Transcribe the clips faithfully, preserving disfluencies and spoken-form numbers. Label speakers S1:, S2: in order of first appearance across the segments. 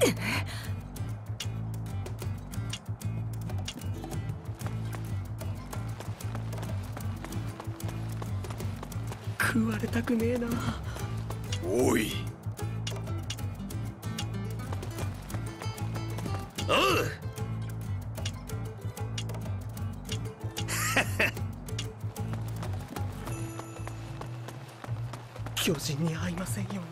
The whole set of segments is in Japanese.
S1: 食われたくねえな。
S2: おい。おう。
S1: 巨人に会いませんように。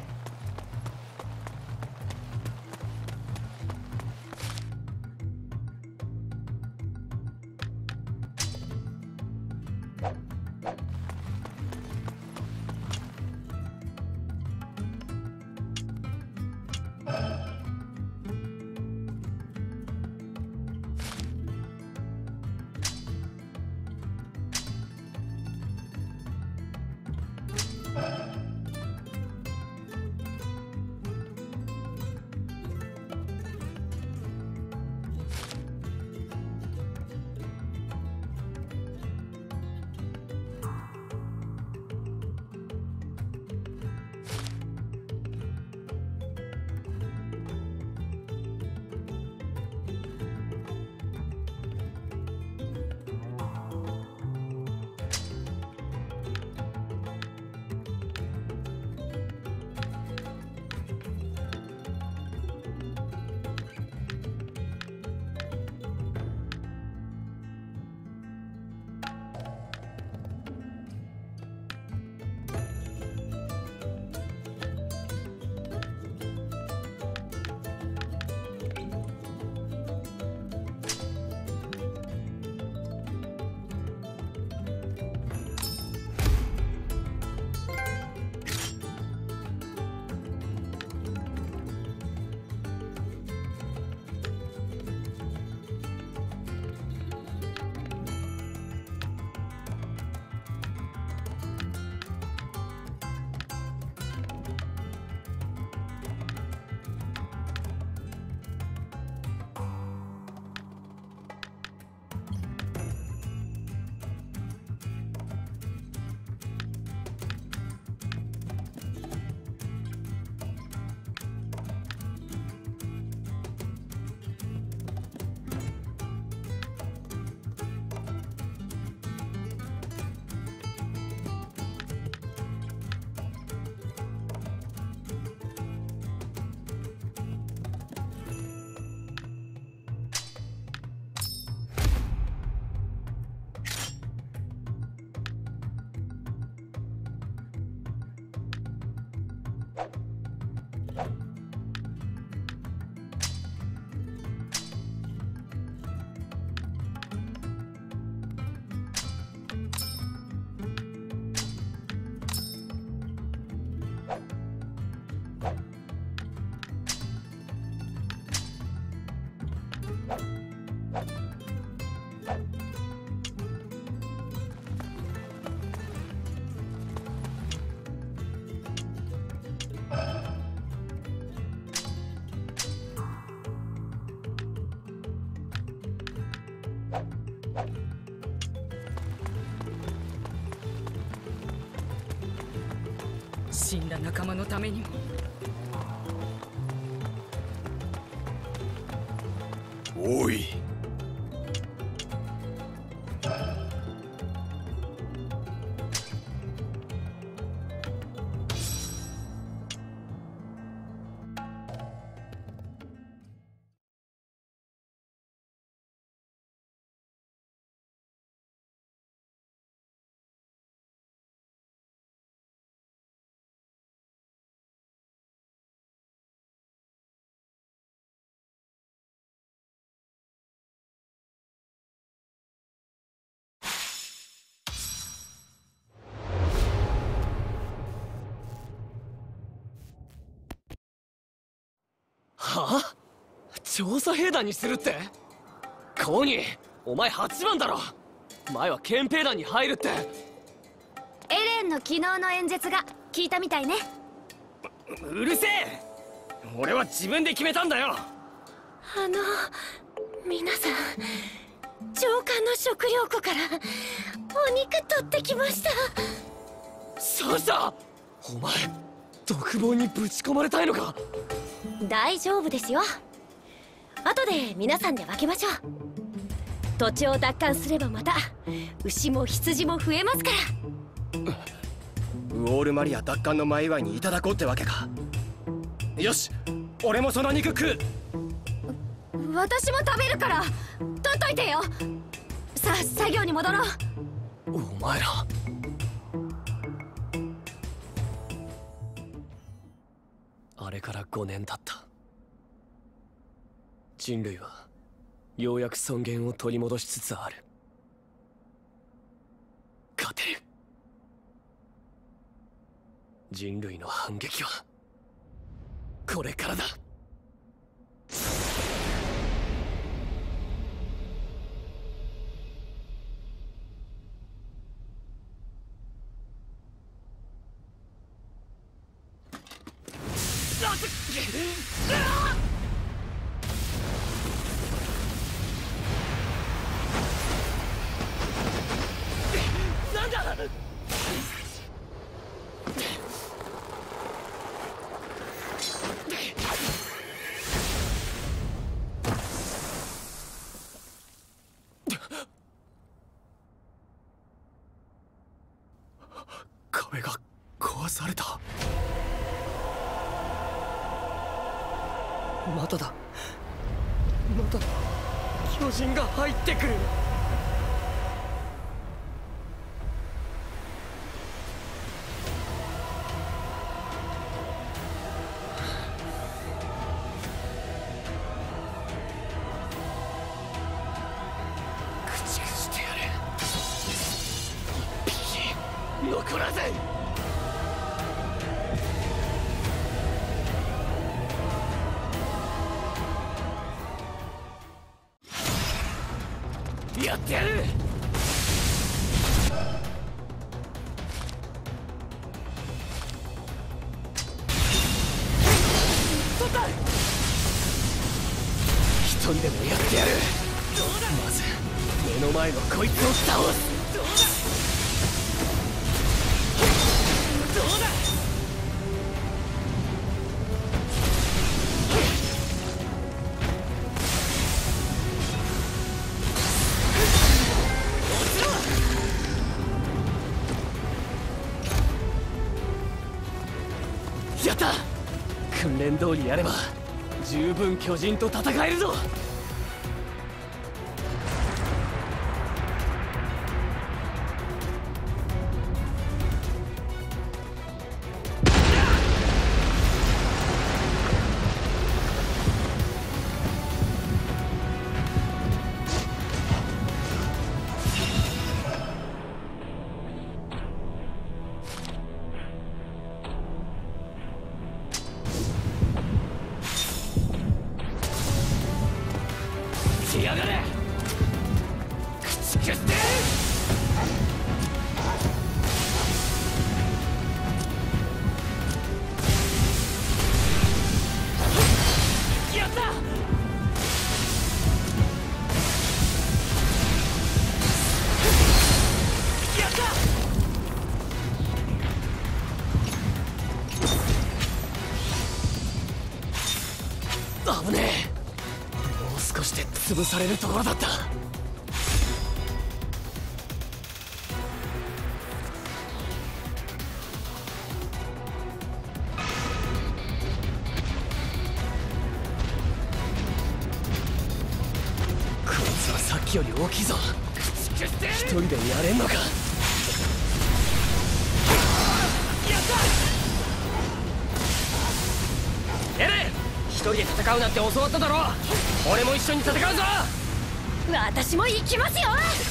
S3: 死んだ仲間のためにも。
S2: おい。
S1: はあ？調査兵団にするって？コニー、お前はちばんだろ。前は憲兵団に入るって。
S4: エレンの昨日の演説が聞いたみたいね。
S1: う, うるせえ。俺は自分で決めたんだよ。
S4: あの皆さん、上官の食料庫からお肉取ってきました。
S1: サシャ、お前独房にぶち込まれたいのか？
S4: 大丈夫ですよ。後で皆さんで分けましょう。土地を奪還すればまた牛も羊も増えますから。
S3: ウォールマリア奪還の前祝いにいただこうってわけか。よし、俺もその肉食う。
S4: 私も食べるから取っといてよ。さあ作業に戻ろう。
S1: お前ら。あれからごねん経った。人類はようやく尊厳を取り戻しつつある。勝てる。人類の反撃はこれからだ。なんだ。壁が壊された。まただ。また巨人が入ってくる。駆逐してやる。一匹残らず。やってやる。取った。一人でもやってやる。まず目の前のこいつを倒す。どうだ。どうだ。やった。訓練通りやれば十分巨人と戦えるぞ。来やがれ。駆逐して。やった。やった。危ねえ。少しで潰されるところだった。こいつはさっきより大きいぞ。一人でやれんのか。やった。エレン、一人で戦うなんて教わっただろ。俺も一緒に戦うぞ。
S4: 私も行きますよ。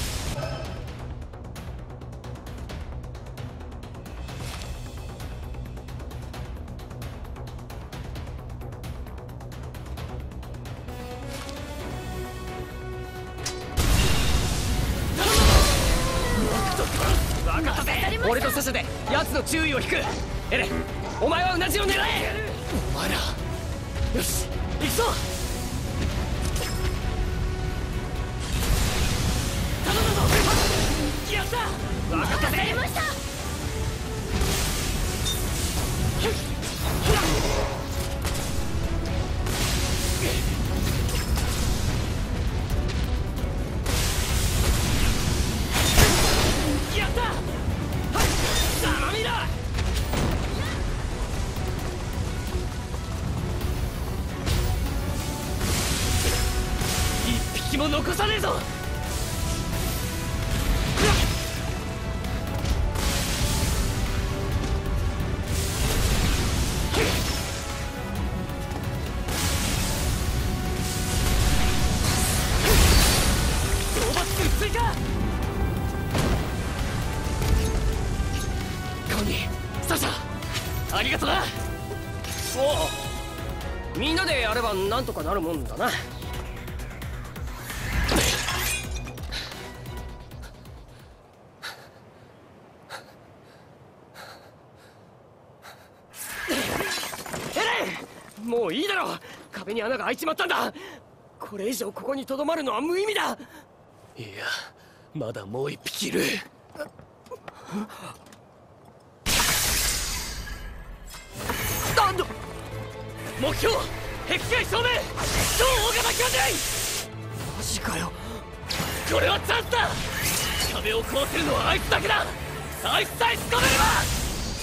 S1: 分かったぜ。俺とサシャで奴の注意を引く。エレン、お前はうなじを狙え。お前ら、よし行くぞ。頼むぞ。やった。分かったぜ。
S4: やりました。
S1: 隙も残さねえぞ。討伐数追加。コニー、サシャ、ありがとな。
S3: おう、みんなでやればなんとかなるもんだな。もういいだろう。壁に穴が開いちまったんだ。これ以上ここにとどまるのは無意味だ。
S1: いや、まだもう一匹いる。
S3: なんだ。
S1: 目標壁外正面、超大型巨人。
S3: マジかよ。
S1: これはチャンスだ。壁を壊せるのはあいつだけだ。あいつさえ仕留めれば。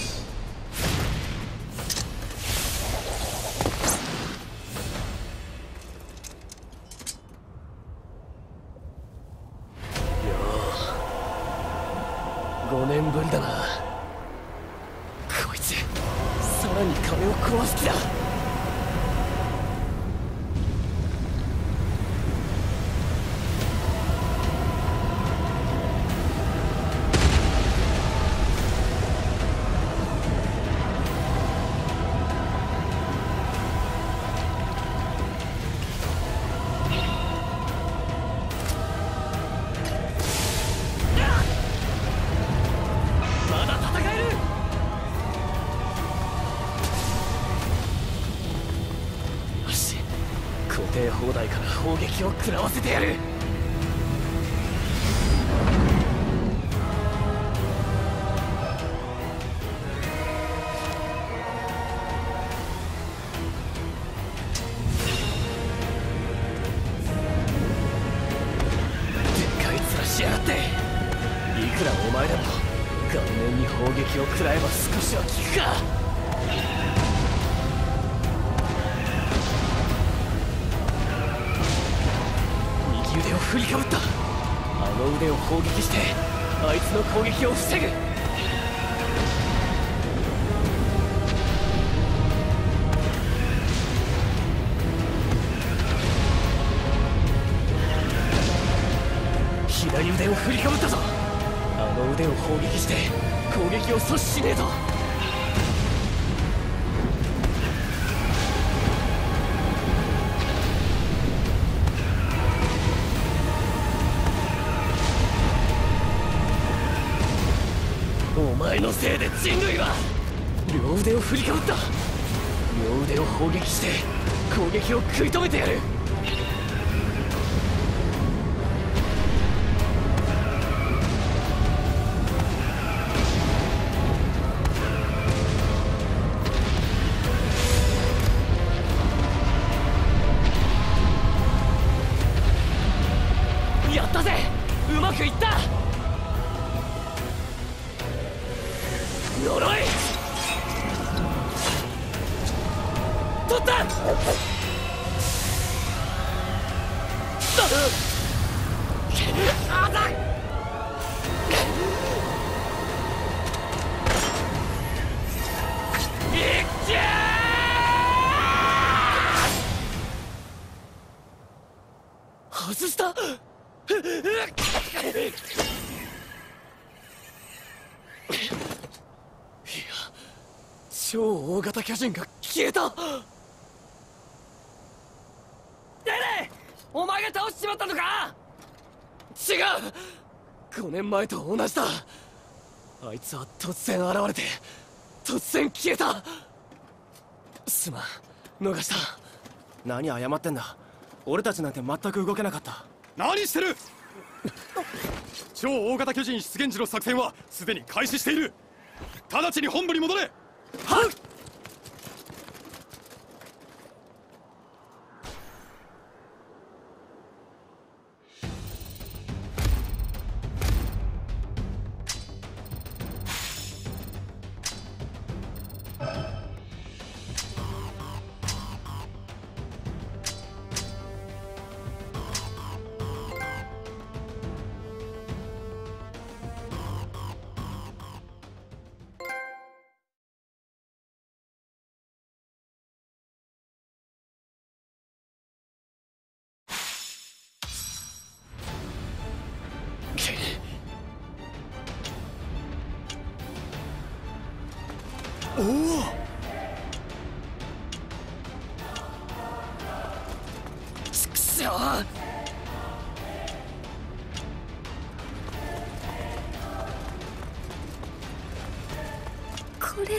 S1: ごねんぶりだな。こいつさらに壁を壊す気だ。固定砲台から砲撃を食らわせてやる。でかい面しやがって。いくらお前でも顔面に砲撃を食らえば少しは効くか。腕を振りかぶった。あの腕を砲撃してあいつの攻撃を防ぐ。左腕を振りかぶったぞ。あの腕を砲撃して攻撃を阻止しねえと。お前のせいで人類は。両腕を振りかぶった。両腕を砲撃して攻撃を食い止めてやる。やったぜ、うまくいった。呪い取った。あざっ。いっけー。外した。超大型巨人が消えた。デレ、お前が倒しちまったのか。違う、ごねんまえと同じだ。あいつは突然現れて突然消えた。すまん、逃した。
S3: 何謝ってんだ。俺たちなんて全く動けなかった。
S2: 何してる。超大型巨人出現時の作戦はすでに開始している。直ちに本部に戻れ。
S1: はっ。 ちくしょう。
S4: これって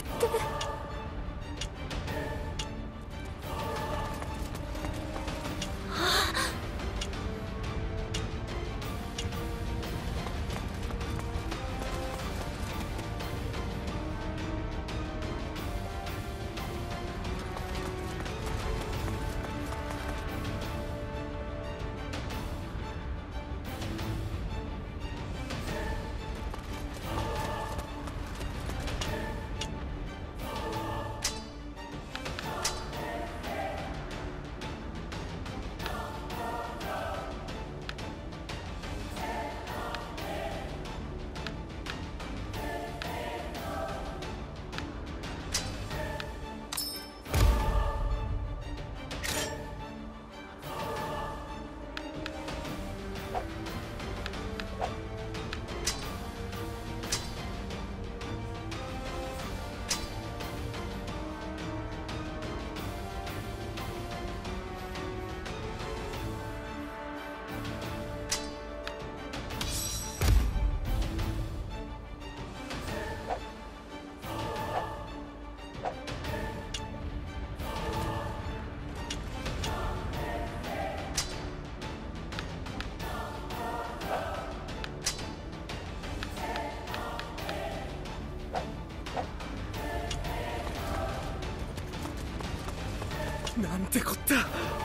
S1: なんてこった。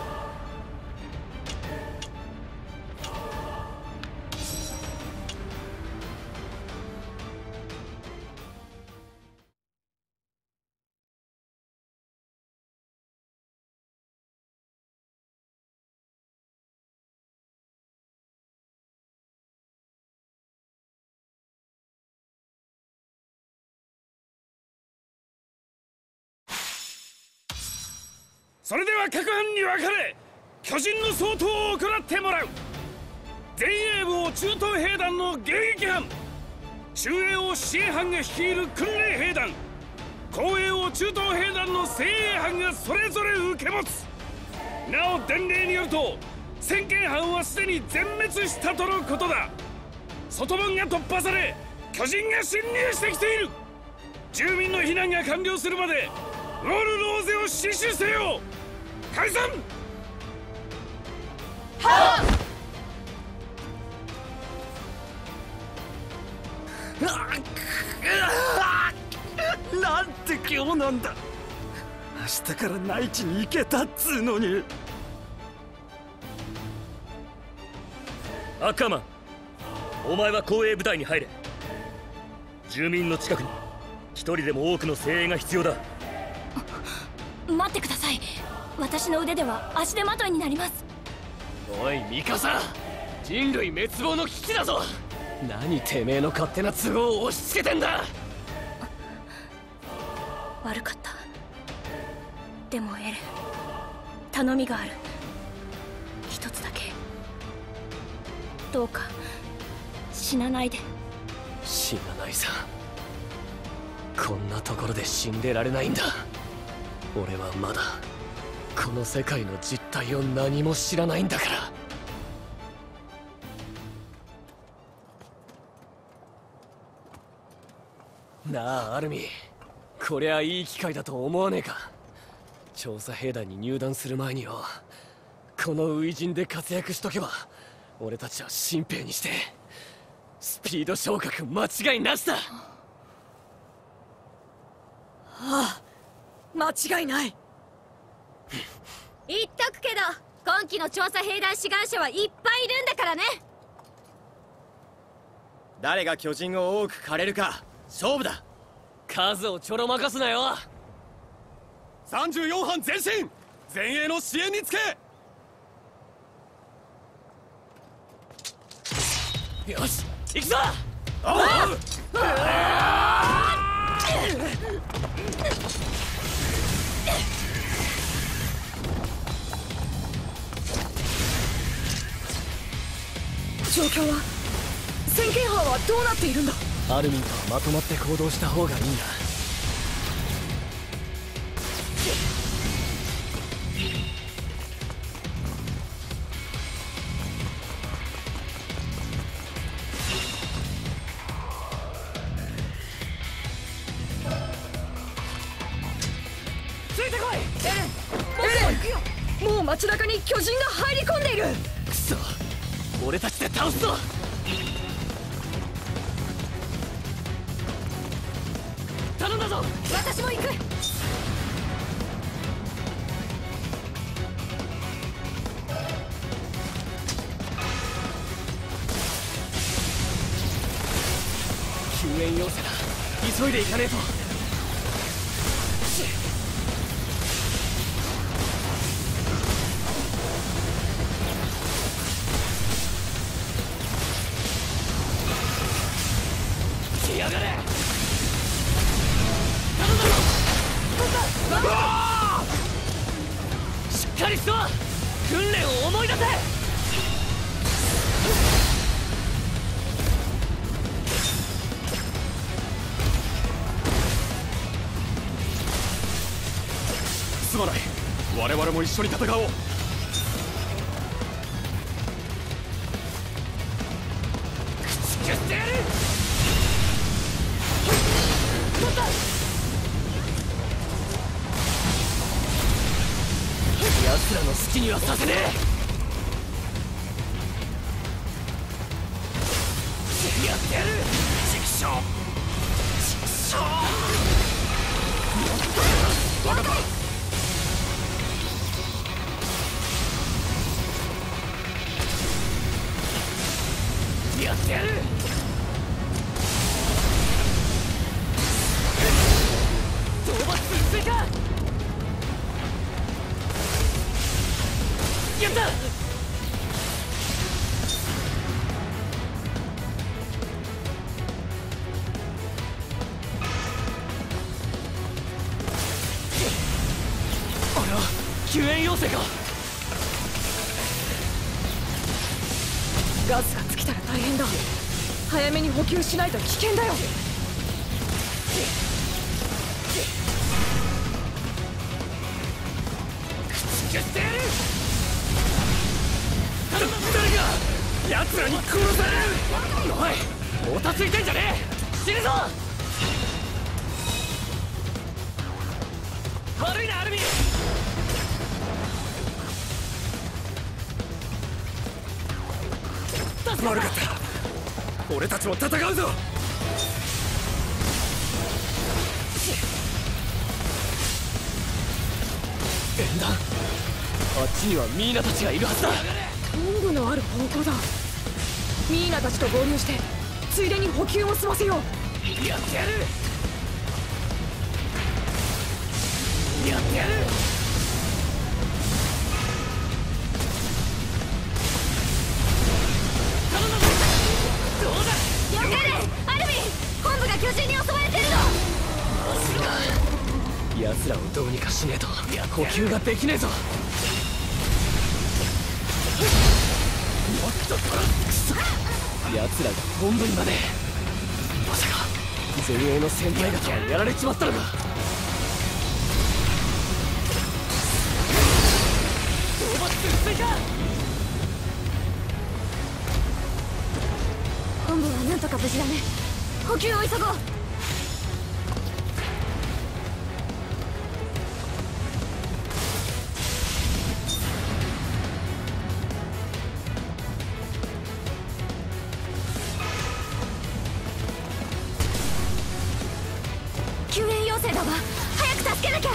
S5: それでは各班に分かれ巨人の掃討を行ってもらう。前衛部を中東兵団の迎撃班、中衛を支援班が率いる訓練兵団、後衛を中東兵団の精鋭班がそれぞれ受け持つ。なお伝令によると先見班はすでに全滅したとのことだ。外門が突破され巨人が侵入してきている。住民の避難が完了するまでウォールローゼを死守せよ。解散。
S1: は
S6: っなんて今日なんだ。明日から内地に行けたっつうのに。
S7: アッカーマン、お前は後衛部隊に入れ。住民の近くに一人でも多くの精鋭が必要だ。
S4: 待ってください。私の腕では足手まといになります。
S1: おいミカサ、人類滅亡の危機だぞ。何てめえの勝手な都合を押し付けてんだ。
S4: 悪かった。でもエレン、頼みがある。一つだけ、どうか死なないで。
S1: 死なないさ。こんなところで死んでられないんだ。俺はまだこの世界の実態を何も知らないんだから。なあアルミ、こりゃいい機会だと思わねえか。調査兵団に入団する前によ、この初陣で活躍しとけば俺たちは新兵にしてスピード昇格間違いなしだ。
S8: ああ、間違いない。
S4: 言っとくけど、今期の調査兵団志願者はいっぱいいるんだからね。
S3: 誰が巨人を多く狩れるか勝負だ。
S1: 数をちょろまかすなよ。
S2: さんじゅうよん班前進、前衛の支援につけ。
S1: よし行くぞ。
S8: 状況は、先見班はどうなっているんだ。
S1: アルミンとはまとまって行動した方がいいんだ。 いてこい。
S8: エレン、もう街中に巨人が入り込んでいる。
S1: くそ、俺たちで倒すぞ。頼んだぞ。
S8: 私も行く。
S1: 救援要請だ。急いで行かねえと。来やがれ。頼んだぞ。しっかりしろ。訓練を思い出せ。
S2: すまない。我々も一緒に戦おう。
S1: 駆逐してやる。奴らの好きにはさせねえ。やってやる。畜生畜生。分かった。やってやる。討伐追加。やった。あれは救援要請か。
S8: ガスが尽きたら大変だ。早めに補給しないと危険だよ。
S1: 駆逐してやる。誰が奴らに殺される。おい、もたついてんじゃねえ。死ぬぞ。悪いなアルミン。
S3: 悪かった。俺たちも戦うぞ。
S1: 縁談。あっちにはミーナたちがいるはずだ。
S8: トングのある方向だ。ミーナたちと合流してついでに補給も済ませよう。
S1: やってやる。やってやる。頼んだぞ。どうだ。
S4: よかれアルミン、本部が巨人に襲われてるの。
S1: マジか。奴らをどうにかしねえと補給ができねえぞ。もっと取らくそ。奴らが本部にまで。まさか前衛の先輩方はやられちまったのか。討伐追加。
S4: 本部はなんとか無事だね。補給を急ごう。救援要請だわ。早く助けなきゃ。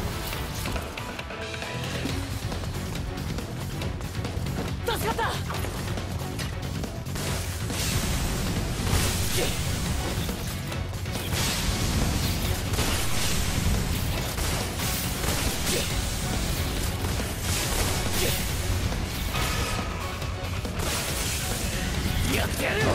S1: 助かった。やってやる。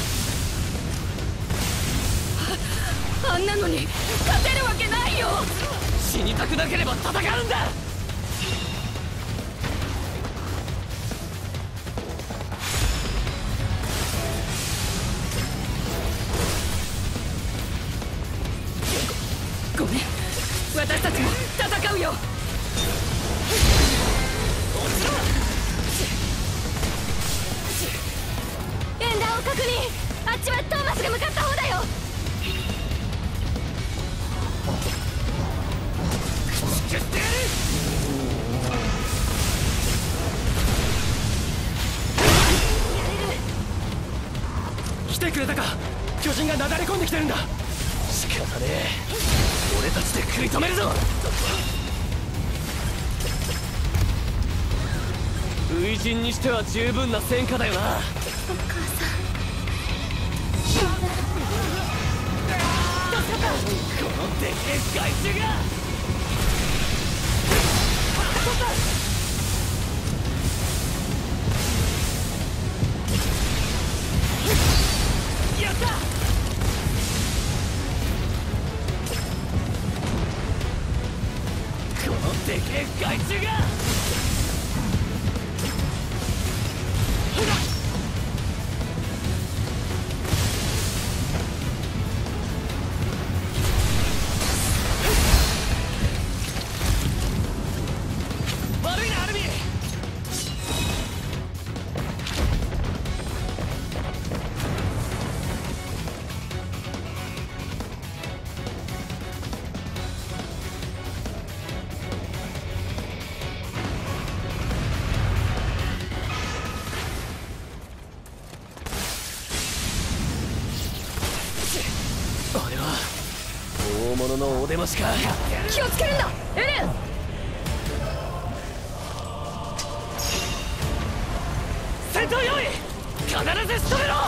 S8: あんなのに勝てるわけないよ。
S1: 死にたくなければ戦うんだ。
S8: ごめん、私たちも戦うよ。
S4: 演弾を確認。あっちはトーマスが向かった方だよ。
S1: 駆逐
S3: てくれたか。巨人がなだれ込んできてるんだ。
S1: 仕方ねえ、俺たちで食い止めるぞ。初陣にしては十分な戦果だよな。
S4: お母さん、
S1: このでけえ害虫がやった。このでけえ害虫が悪いなアルミ。あれは大物のお出ましか。
S8: 気をつけるんだエレン。
S1: 戦闘用意、必ず仕留めろ。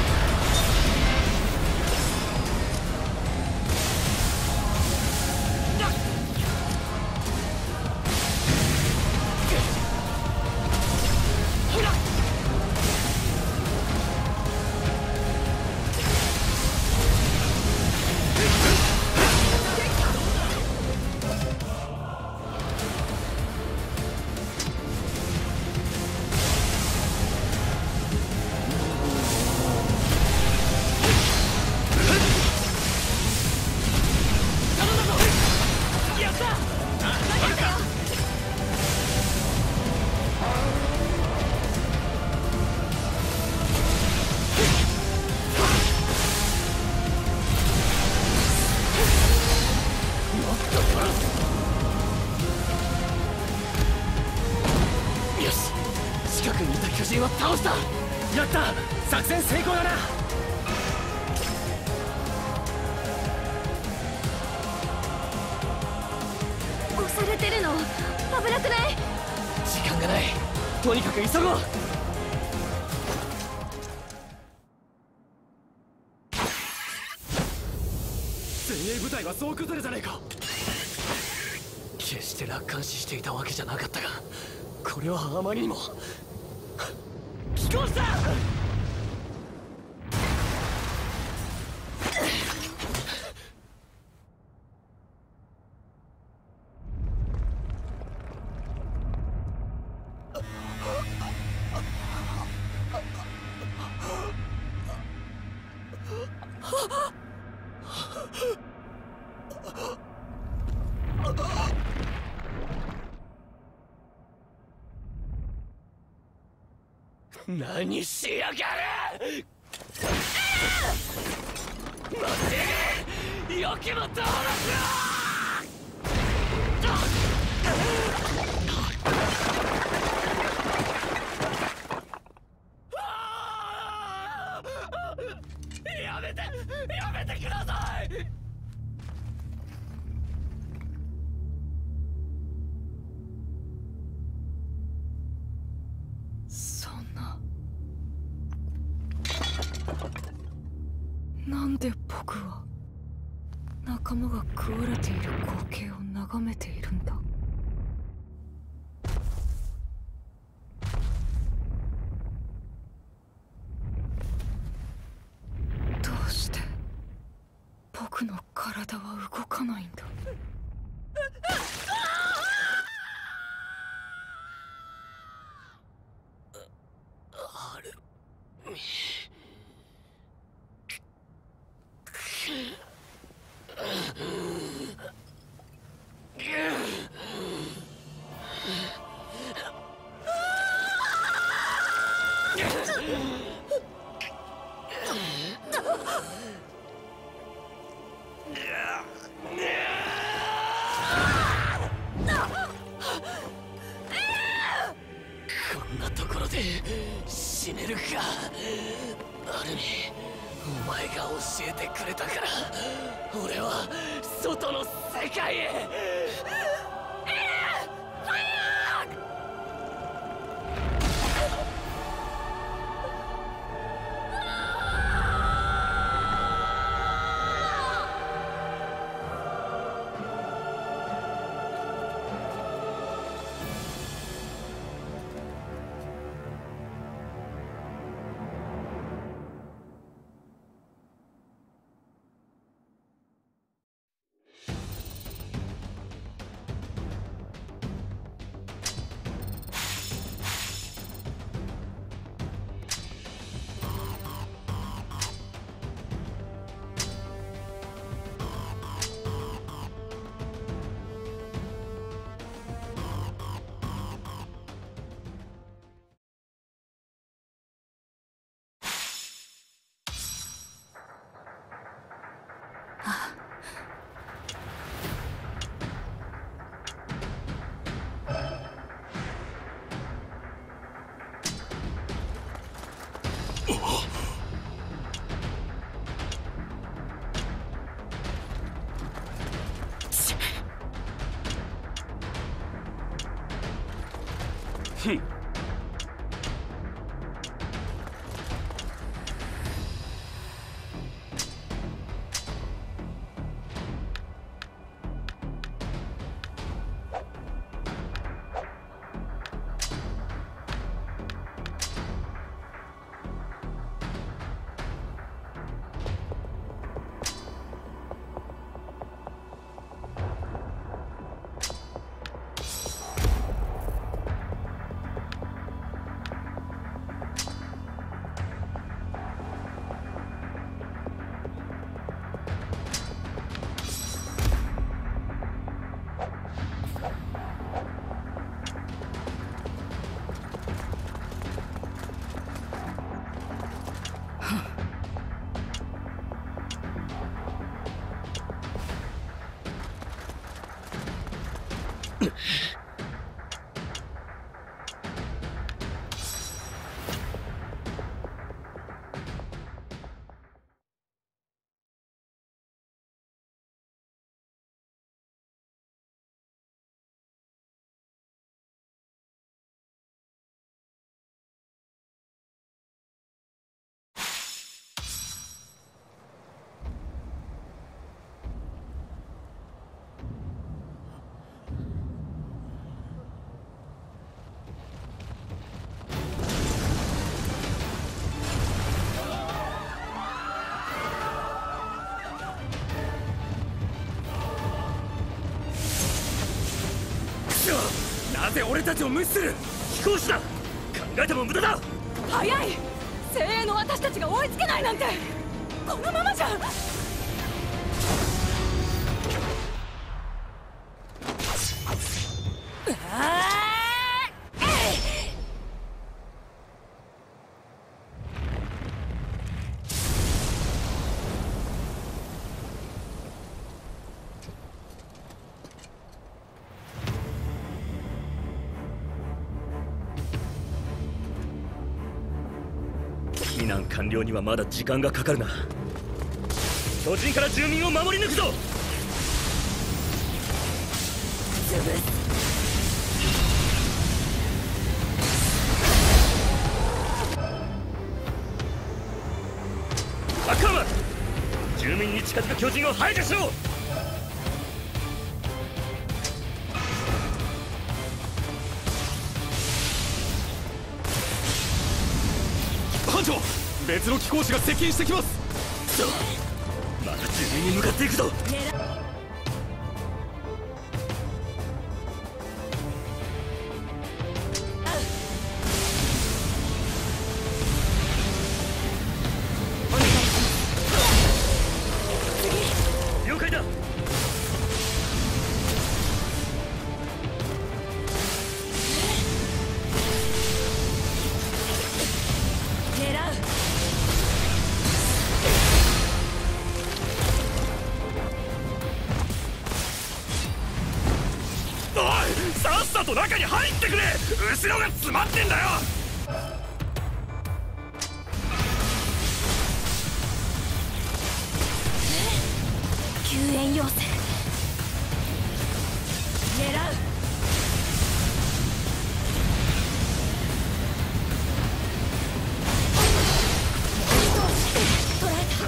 S1: よし、近くにいた巨人は倒した。
S3: やった、作戦成功だな。
S4: 押されてるの危なくない？
S1: 時間がない、とにかく急ごう。
S3: 精鋭部隊は総崩れじゃねえか。
S1: 決して楽観視していたわけじゃなかったが、これはあまりにも寄港した。何しやがる。待って、よきもとをやめて、やめてください。
S8: そんな、なんで僕は仲間が食われている光景を眺めているんだ。どうして僕の体は動かないんだ。
S1: あるこんなところで死死ねるか。アルミ、お前が教えてくれたから俺は外の世界へ。
S5: ふん。
S7: なぜ俺たちを無視する。飛行士だ。考えても無駄だ。
S8: 早い。精鋭の私たちが追いつけないなんてこのままじゃ。
S7: 避難完了にはまだ時間がかかるな。巨人から住民を守り抜くぞ。赤間、住民に近づく巨人を排除しろ。
S2: 班長、別の機甲士が接近してきます。
S7: また住民に向かっていくぞ。了解だ。さっさと中に入ってくれ。後ろが詰まってんだよ。
S4: 救援要請狙う。捕らえた。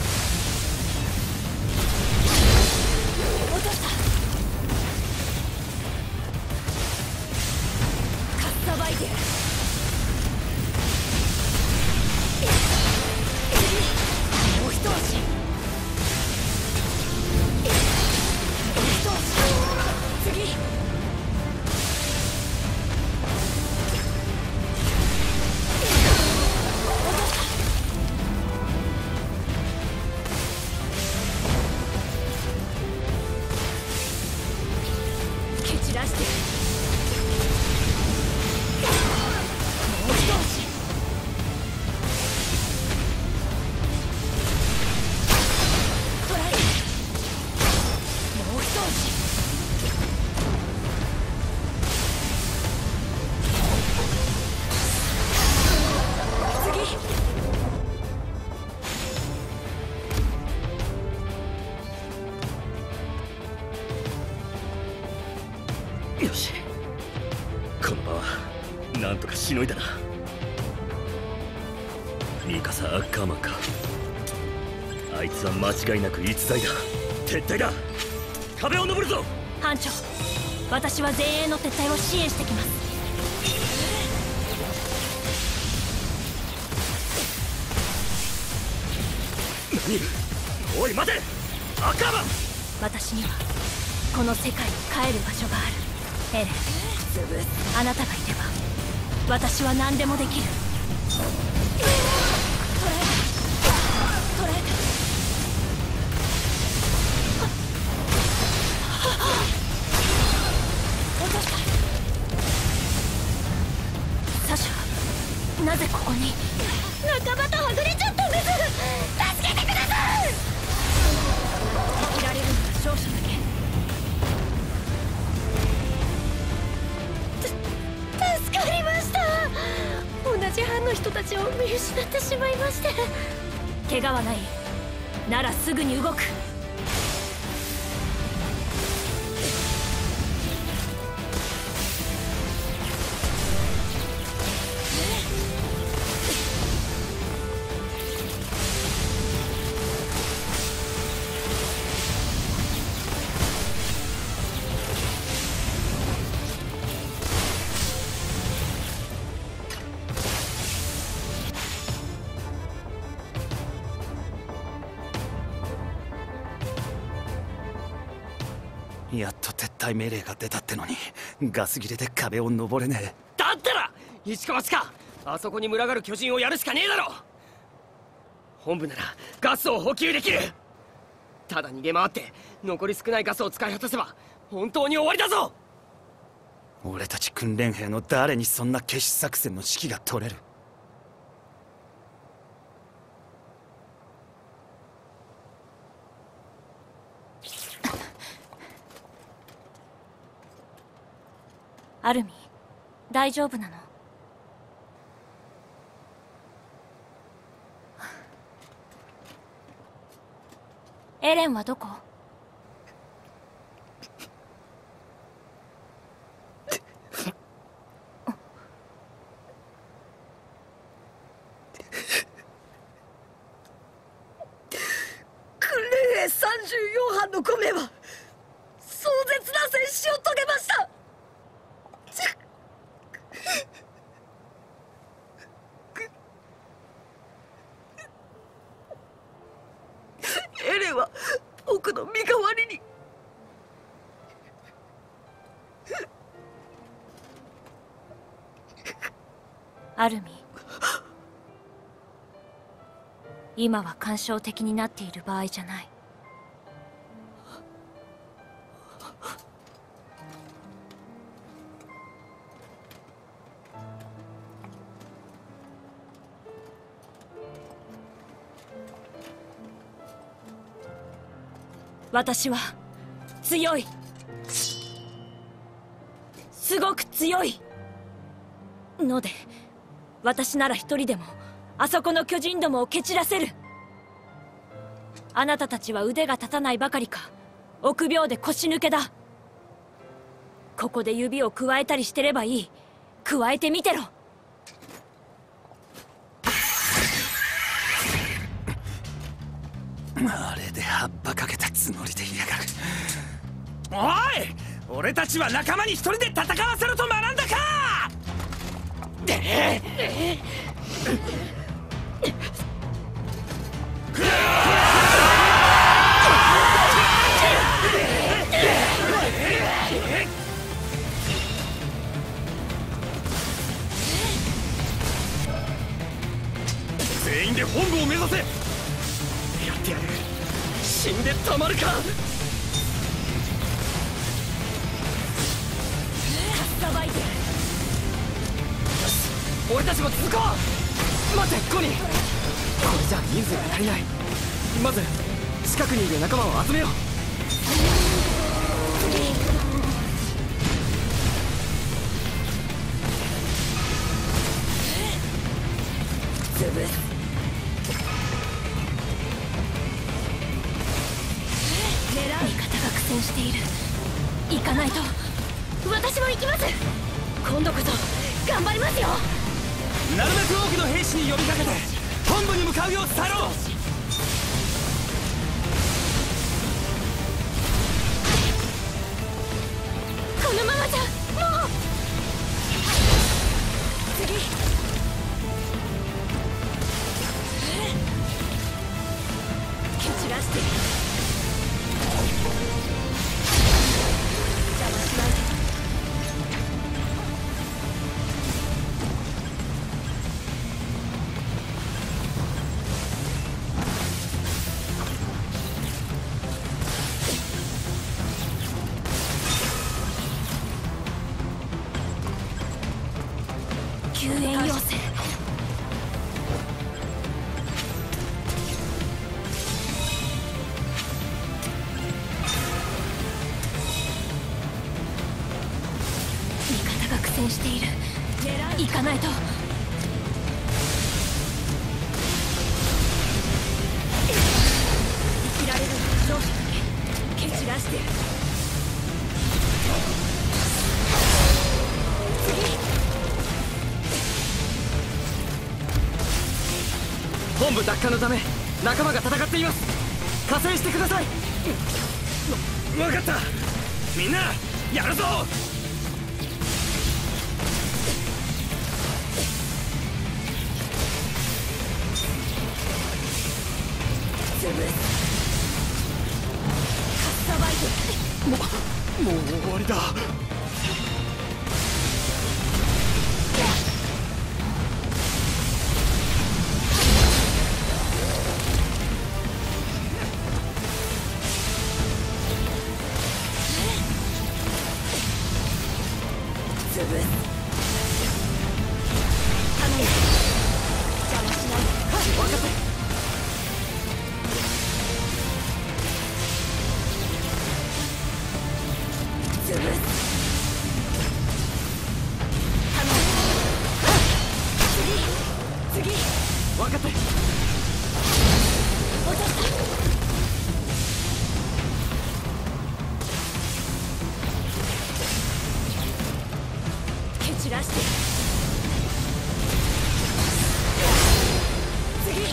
S4: 落とした。かっさばいてる。もう一押し。次。蹴散らして。もう一押し。トライ。もう一押し。
S7: よし、この場はなんとかしのいだな。ミカサ・アッカーマンか。あいつは間違いなく逸材だ。撤退だ。壁を登るぞ。
S4: 班長、私は前衛の撤退を支援してきます。
S7: 何？おい待て、アッカーマン。
S4: 私にはこの世界に帰る場所がある。エレン、あなたがいれば私は何でもできる。捕らえた。捕らえた。落とした。サシャ、なぜここに。仲間とはぐれちゃったんです。助けてください。生きられるのは勝者だけ。助かりました。同じ班の人たちを見失ってしまいまして。怪我はない。ならすぐに動く。
S6: やっと撤退命令が出たってのにガス切れで壁を登れねえ。
S1: だったら一か八かあそこに群がる巨人をやるしかねえだろ。本部ならガスを補給できる。ただ逃げ回って残り少ないガスを使い果たせば本当に終わりだぞ。
S6: 俺たち訓練兵の誰にそんな決死作戦の指揮が取れる。
S4: アルミ、大丈夫なの？エレンはどこ？
S8: 訓練兵さんじゅうよん班のご名は壮絶な戦死を遂げました。エレンは僕の身代わりに。
S4: アルミ、今は感傷的になっている場合じゃない。私は強い。すごく強いので、私なら一人でもあそこの巨人どもを蹴散らせる。 あなたたちは腕が立たないばかりか臆病で腰抜けだ。ここで指をくわえたりしてればいい。くわえてみてろ。
S6: あれで葉っぱかけたつもりでいやがる。おい、俺たちは仲間に一人で戦わせろと学んだか。
S2: 全員で本部を目指せ。
S3: やってやる。死んでたまるか。
S4: かっさばいてやる。
S1: 俺たちも続こう。待ってコニー、これじゃ人数が足りない。まず近くにいる仲間を集めよう。
S8: 潰す。
S4: 味方が苦戦している。行かないと。私も行きます。今度こそ頑張りますよ。
S6: なるべく多くの兵士に呼びかけて本部に向かうよう伝えろ。
S4: このままじゃもう。次。蹴散らして邪魔しないで。救援要請。味方が苦戦している。行かないと。生きられるのは勝者だけ。蹴散らしてやる。
S1: 本部奪還のため仲間が戦っています。加勢してください。
S6: わかった、みんなやるぞ。
S8: 潰す。
S4: かっさばいて。
S2: ももう終わりだ。
S8: 潰す。
S4: 頼む。邪魔しないで。
S1: 分かった。
S8: 潰す。
S4: 頼む。次次。
S1: 分かった。
S4: 落とした。蹴散らして。次。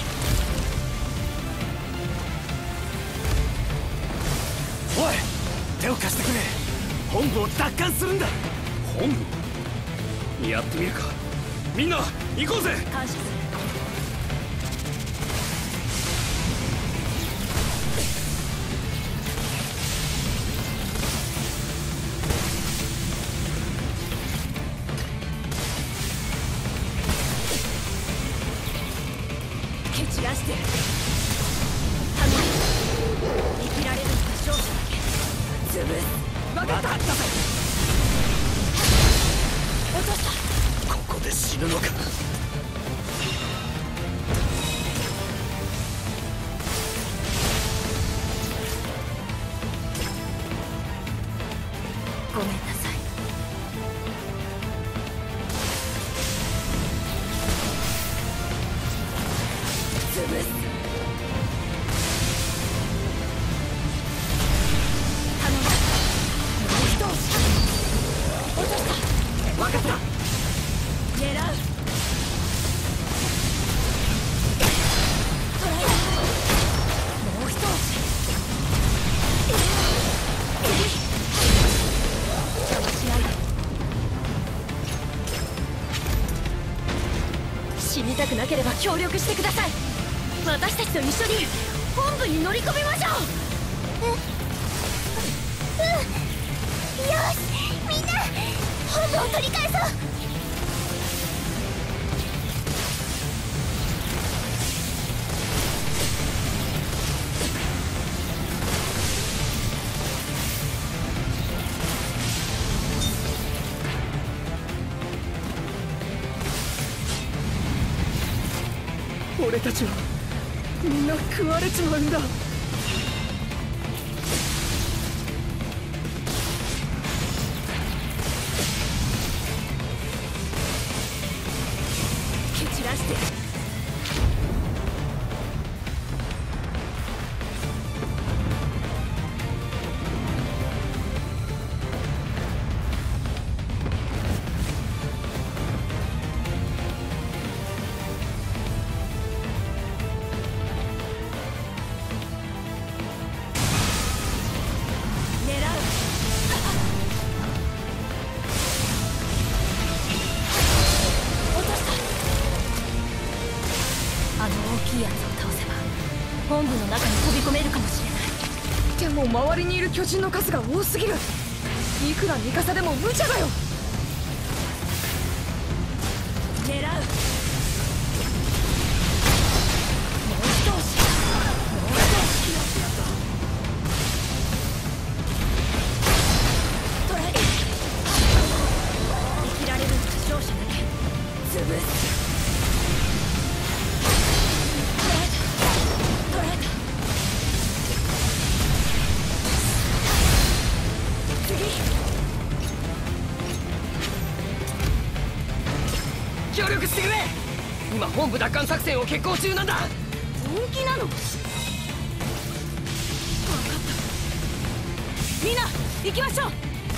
S6: おい、手を貸してくれ。本部を奪還するんだ。
S2: 本部やってみるか。みんな行こうぜ。
S4: 感謝する。蹴散らしてやる。頼む。生きられるのが勝者だけ。
S8: 潰す。
S4: 分かった。落とした。
S6: ここで死ぬのか。
S4: ごめんなさい。
S8: 潰す。
S1: かった。
S4: 狙う。トライ。もう一押し。邪魔しないで。死にたくなければ協力してください。私たちと一緒に本部に乗り込みましょう。うん、うん、よし、みんな本部を取り返そう。
S1: 俺たちはみんな食われちまうんだ。
S4: 蹴散らして本部の中に飛び込めるかもしれない。
S8: でも周りにいる巨人の数が多すぎる。いくらミカサでも無茶だよ。
S4: 狙う。もう一押し。もう一押し。トライ。生きられるのは勝者だけ。潰す。
S1: 協力してくれ。今本部奪還作戦を決行中なんだ。
S4: 本気なの？分かった。みんな行きましょう。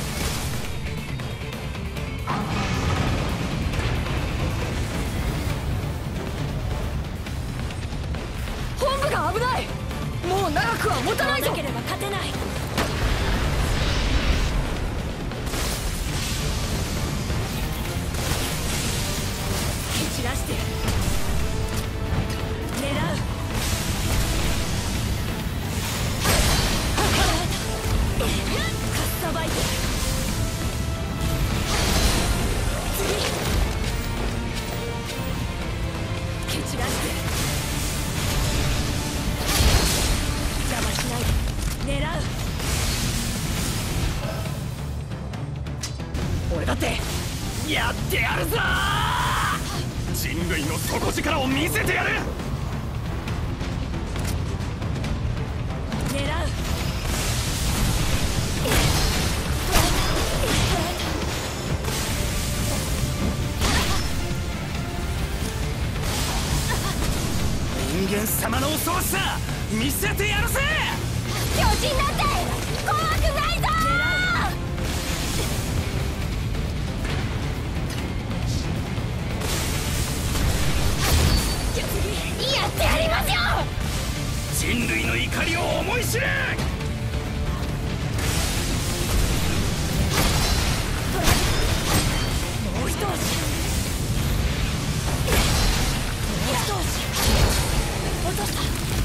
S8: 本部が危ない。もう長くは持たないぞ。
S4: なければ勝てない。出して狙う。かっさばいて。次蹴散らして。邪魔しないで。狙う。
S1: 俺だってやってやるぞ。
S2: 人類の底力を見せてやる。
S4: 狙う。
S6: 人間様の恐ろしさ見せてやるぜ。
S4: 巨人なんて怖くないぞ。やってやりますよ。
S6: 人類の怒りを思い知れ。
S4: もう一押し。もう一押し。落とした。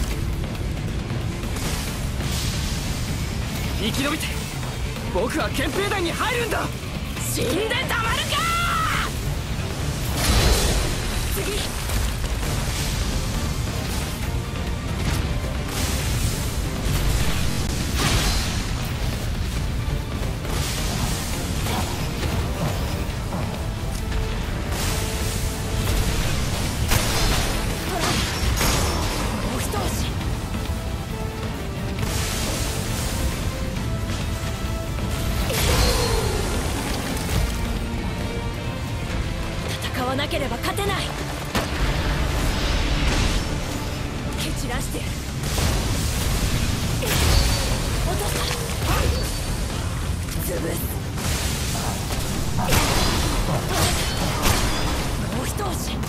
S1: 生き延びて僕は憲兵団に入るんだ。
S4: 死んでたまるか。次戦わなければ勝てない。蹴散らしてやる。落とした。潰す。 もう一押し。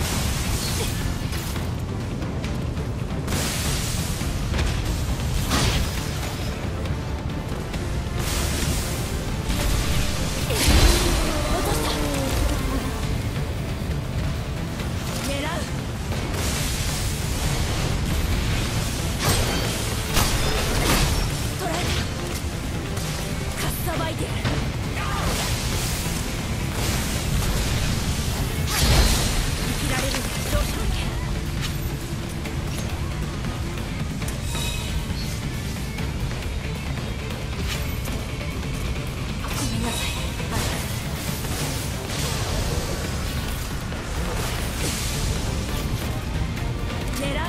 S4: 落とした。狙う。捕らえた。かっさばいてやる。生きられるなら上昇行け。ごめんなさい。あ狙う。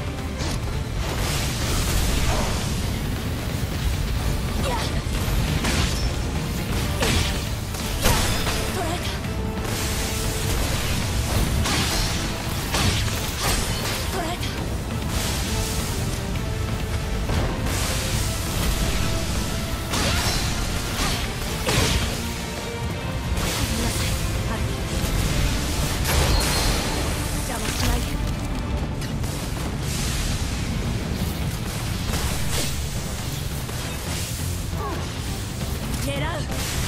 S4: いや捕らえた。捕らえた。ごめんなさい。ある邪魔しないで。狙う。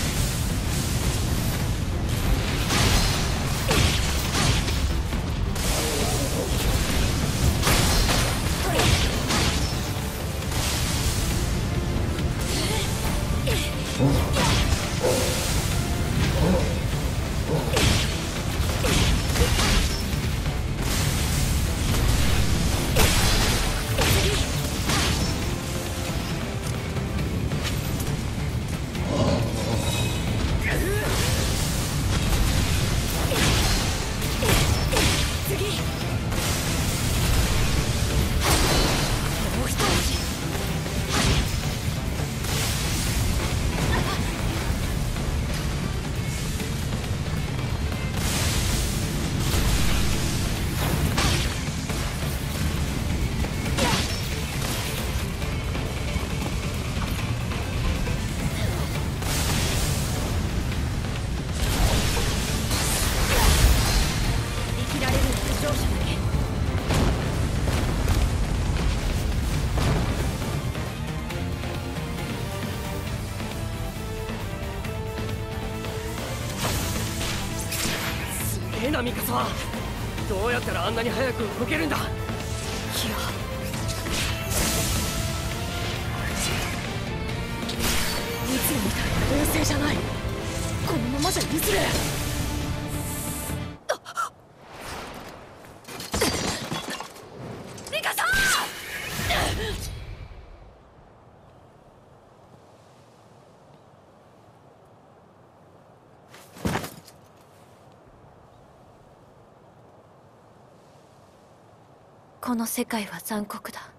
S4: 取れ。次。もう一押し。生きられるなら上昇だけ。
S1: すげえなミカサは。どうやったらあんなに早く動けるんだ。いやいつもみたいな冷静じゃない。このままじゃ譲れ。ミカサ
S4: この世界は残酷だ。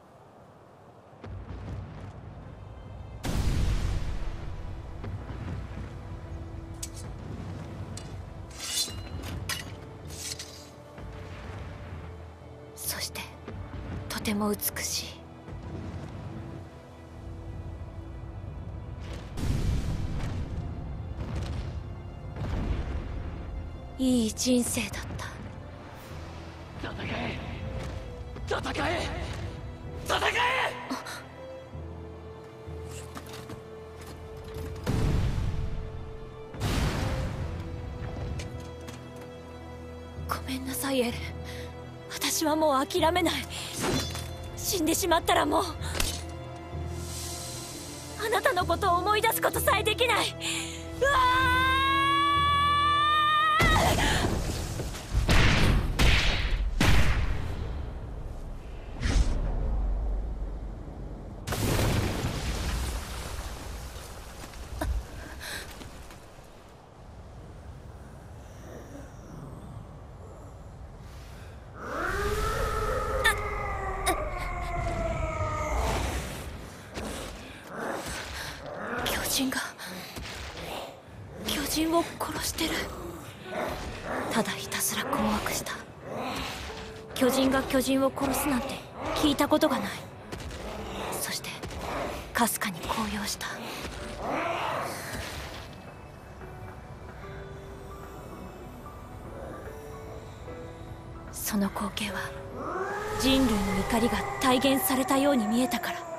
S4: そしてとても美しい。いい人生だった。
S1: 戦え戦え戦え。
S4: ごめんなさいエレン。私はもう諦めない。死んでしまったらもうあなたのことを思い出すことさえできない。うわー巨人が巨人を殺してる。ただひたすら困惑した。巨人が巨人を殺すなんて聞いたことがない。そしてかすかに高揚した。 その光景は人類の怒りが体現されたように見えたから。